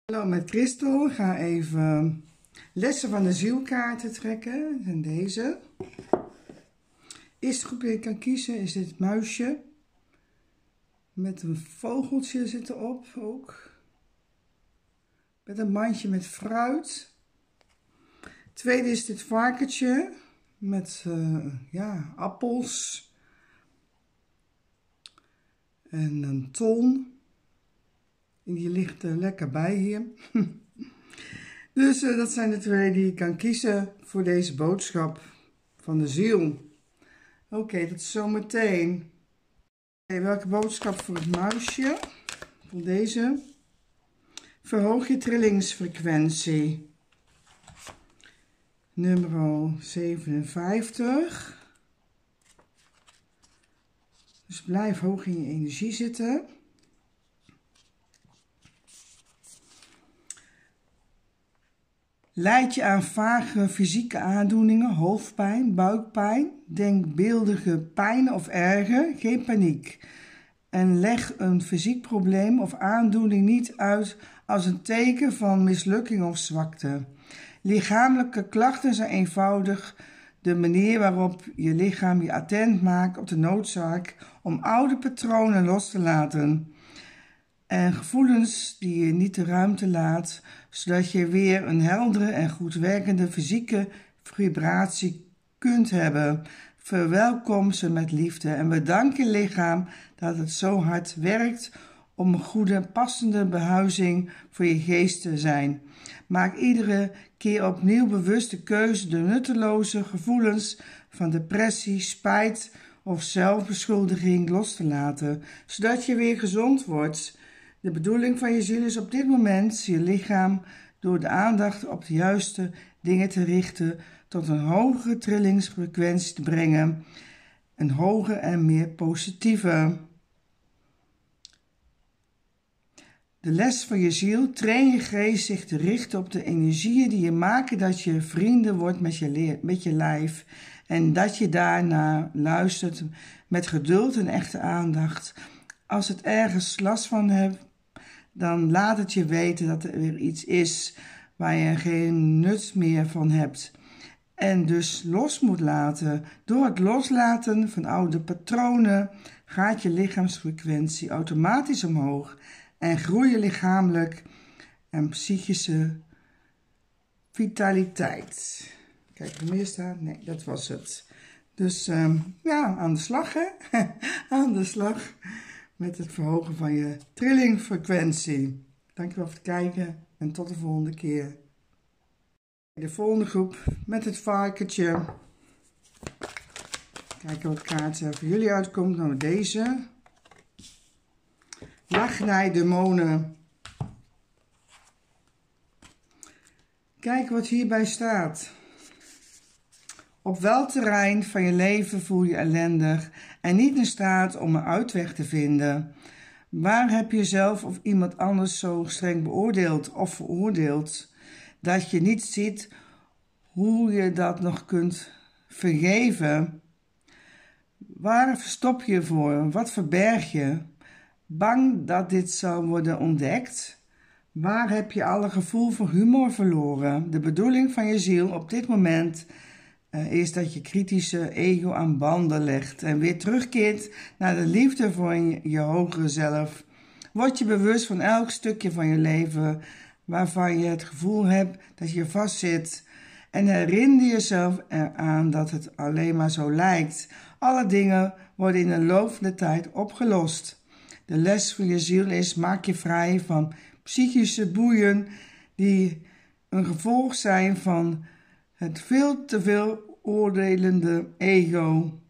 Hallo met Christel. Ik ga even lessen van de zielkaarten trekken. En deze. Eerste groep die je kan kiezen is dit muisje. Met een vogeltje zit erop ook. Met een mandje met fruit. Tweede is dit varkentje. Met appels. En een ton. En die ligt er lekker bij hier. Dus dat zijn de twee die ik kan kiezen voor deze boodschap van de ziel. Oké, dat is zometeen. Welke boodschap voor het muisje? Voor deze. Verhoog je trillingsfrequentie. Nummer 57. Dus blijf hoog in je energie zitten. Leid je aan vage fysieke aandoeningen, hoofdpijn, buikpijn, denkbeeldige pijn of erger, geen paniek. En leg een fysiek probleem of aandoening niet uit als een teken van mislukking of zwakte. Lichamelijke klachten zijn eenvoudig de manier waarop je lichaam je attent maakt op de noodzaak om oude patronen los te laten. En gevoelens die je niet de ruimte laat, zodat je weer een heldere en goed werkende fysieke vibratie kunt hebben. Verwelkom ze met liefde en bedank je lichaam dat het zo hard werkt om een goede, passende behuizing voor je geest te zijn. Maak iedere keer opnieuw bewust de keuze de nutteloze gevoelens van depressie, spijt of zelfbeschuldiging los te laten, zodat je weer gezond wordt. De bedoeling van je ziel is op dit moment je lichaam door de aandacht op de juiste dingen te richten tot een hogere trillingsfrequentie te brengen, een hoger en meer positieve. De les van je ziel: train je geest zich te richten op de energieën die je maken dat je vrienden wordt met je lijf en dat je daarna luistert met geduld en echte aandacht. Als het ergens last van hebt, dan laat het je weten dat er weer iets is waar je geen nut meer van hebt. En dus los moet laten. Door het loslaten van oude patronen gaat je lichaamsfrequentie automatisch omhoog en groei je lichamelijk en psychische vitaliteit. Kijk, er meer staat. Nee, dat was het. Dus aan de slag hè. Aan de slag met het verhogen van je trillingfrequentie. Dankjewel voor het kijken en tot de volgende keer. De volgende groep met het varkentje. Kijken wat kaart voor jullie uitkomt. Nou, deze. Lachnij demonen. Kijk wat hierbij staat. Op welk terrein van je leven voel je ellendig en niet in staat om een uitweg te vinden? Waar heb je zelf of iemand anders zo streng beoordeeld of veroordeeld dat je niet ziet hoe je dat nog kunt vergeven? Waar verstop je voor? Wat verberg je? Bang dat dit zal worden ontdekt? Waar heb je alle gevoel voor humor verloren? De bedoeling van je ziel op dit moment is dat je kritische ego aan banden legt en weer terugkeert naar de liefde voor je hogere zelf. Word je bewust van elk stukje van je leven waarvan je het gevoel hebt dat je vastzit en herinner jezelf eraan dat het alleen maar zo lijkt. Alle dingen worden in de loop van de tijd opgelost. De les van je ziel is: maak je vrij van psychische boeien die een gevolg zijn van het veel te veel oordelende ego.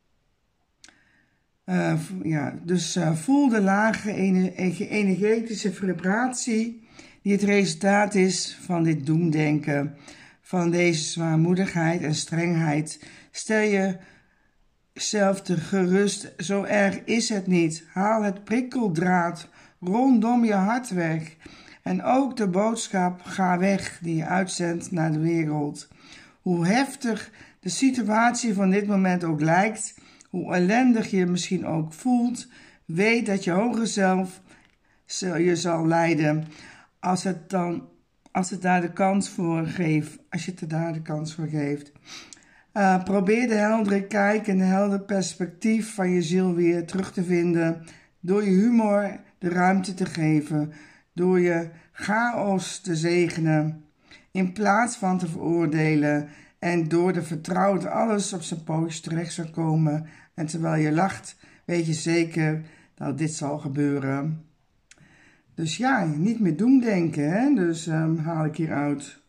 Voel de lage energetische vibratie die het resultaat is van dit doemdenken, van deze zwaarmoedigheid en strengheid. Stel jezelf te gerust, zo erg is het niet. Haal het prikkeldraad rondom je hart weg. En ook de boodschap: ga weg, die je uitzendt naar de wereld. Hoe heftig de situatie van dit moment ook lijkt, hoe ellendig je misschien ook voelt, weet dat je hoger zelf je zal leiden. als het daar de kans voor geeft, als je het daar de kans voor geeft. Probeer de heldere kijk en de helder perspectief van je ziel weer terug te vinden door je humor de ruimte te geven, door je chaos te zegenen in plaats van te veroordelen en door te vertrouwen dat alles op zijn pootjes terecht zal komen. En terwijl je lacht, weet je zeker dat dit zal gebeuren. Dus ja, niet meer doemdenken, hè? Dus haal ik hier uit.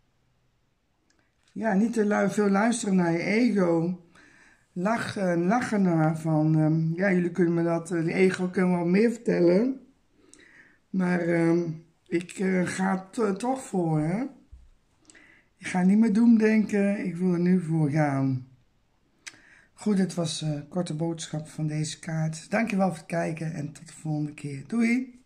Ja, niet te veel luisteren naar je ego. Lachen naar van, ja, jullie kunnen me dat, de ego kunnen wel meer vertellen. Maar ik ga toch voor, hè. Ik ga niet meer doemdenken, ik wil er nu voor gaan. Goed, dit was een korte boodschap van deze kaart. Dankjewel voor het kijken en tot de volgende keer. Doei!